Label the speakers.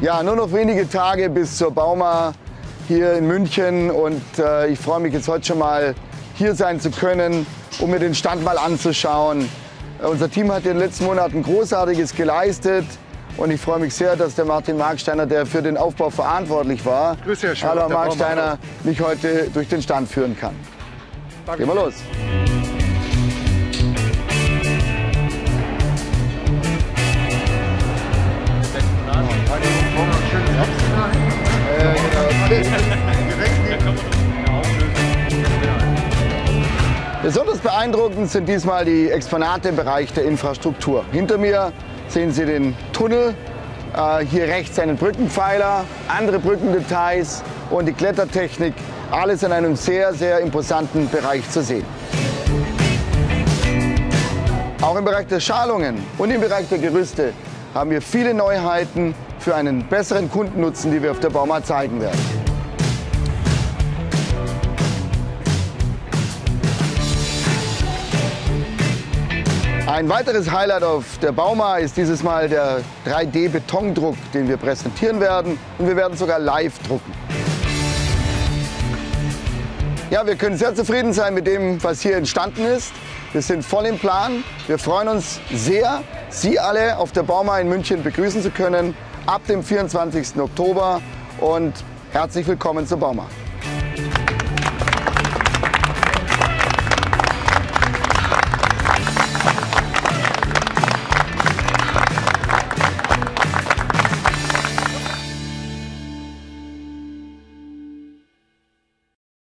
Speaker 1: Ja, nur noch wenige Tage bis zur Bauma hier in München und ich freue mich jetzt heute schon mal hier sein zu können, um mir den Stand mal anzuschauen. Unser Team hat in den letzten Monaten Großartiges geleistet und ich freue mich sehr, dass der Martin Marksteiner, der für den Aufbau verantwortlich war,
Speaker 2: Grüß dich, Herr Schmidt,
Speaker 1: hallo Marksteiner, mich heute durch den Stand führen kann.
Speaker 2: Danke.
Speaker 1: Gehen wir los. Besonders beeindruckend sind diesmal die Exponate im Bereich der Infrastruktur. Hinter mir sehen Sie den Tunnel, hier rechts einen Brückenpfeiler, andere Brückendetails und die Klettertechnik. Alles in einem sehr, sehr imposanten Bereich zu sehen. Auch im Bereich der Schalungen und im Bereich der Gerüste haben wir viele Neuheiten für einen besseren Kundennutzen, die wir auf der Bauma zeigen werden. Ein weiteres Highlight auf der Bauma ist dieses Mal der 3D-Betondruck, den wir präsentieren werden. Und wir werden sogar live drucken. Ja, wir können sehr zufrieden sein mit dem, was hier entstanden ist. Wir sind voll im Plan. Wir freuen uns sehr, Sie alle auf der Bauma in München begrüßen zu können ab dem 24. Oktober. Und herzlich willkommen zur Bauma.